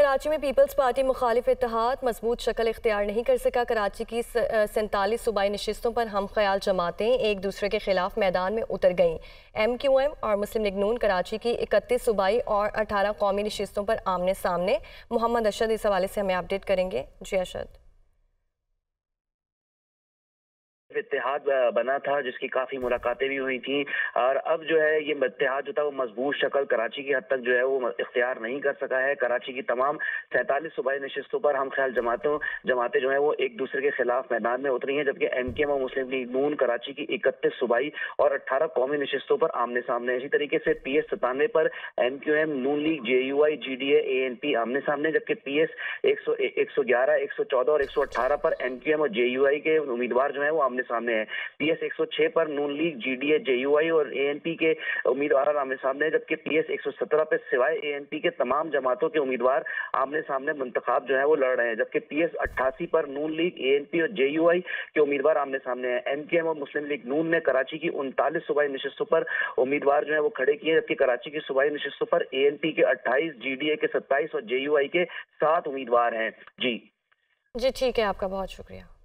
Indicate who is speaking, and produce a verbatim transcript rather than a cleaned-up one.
Speaker 1: कराची में peoples party मुखालिफ इत्तेहाद मजबूत शक्ल इख्तियार नहीं कर सका। कराची की सैंतालीस सूबाई नशिस्तों पर हम ख्याल जमातें एक दूसरे के खिलाफ मैदान में उतर गईं। एम क्यू एम और मुस्लिम लीग नून कराची की इकतीस सूबाई और अठारह कौमी नशिस्तों पर आमने सामने। मोहम्मद अरशद इस हवाले से हमें अपडेट करेंगे। जी अरशद।
Speaker 2: इत्तेहाद बना था जिसकी काफी मुलाकातें भी हुई थी और अब जो है ये इत्तेहाद जो था वो मजबूत शक्ल कराची की हद तक जो है वो इख्तियार नहीं कर सका है। कराची की तमाम सैंतालीस सूबाई नशिस्तों पर हम ख्याल जमातों जमातें जो है वो एक दूसरे के खिलाफ मैदान में उतरी हैं, जबकि एम के एम और मुस्लिम लीग नून कराची की इकतीस सूबाई और अट्ठारह कौमी नशिस्तों पर आमने सामने। इसी तरीके से पी एस सतानवे पर M Q M, Noon League, J U I, G D A, A N P आमने सामने, जबकि पी एस एक सौ एक सौ ग्यारह, एक सौ चौदह और एक सौ अठारह पर एम क्यू एम और जे यू आई के उम्मीदवार जो है वो आमने सामने है। पी एस एक सौ छह पर Noon League, G D A, J U I और ए एन पी के उम्मीदवार आमने सामने है, जबकि पी एस एक सौ सत्रह पे सिवाय ए एन पी के तमाम जमातों के उम्मीदवार आमने सामने मुंतखाब जो है वो लड़ रहे हैं, जबकि पी एस अट्ठासी पर Noon League, A N P और जे यू आई के उम्मीदवार आमने सामने हैं। एम के एम और मुस्लिम लीग नून ने कराची की उनतालीस सूबाई नशिस्तों पर उम्मीदवार जो है वो खड़े किए, जबकि कराची की सूबाई नशिस्तों पर ए एन पी के अट्ठाईस, जी डी ए के सत्ताईस और जे यू आई के सात उम्मीदवार हैं। जी
Speaker 1: जी ठीक है, आपका बहुत शुक्रिया।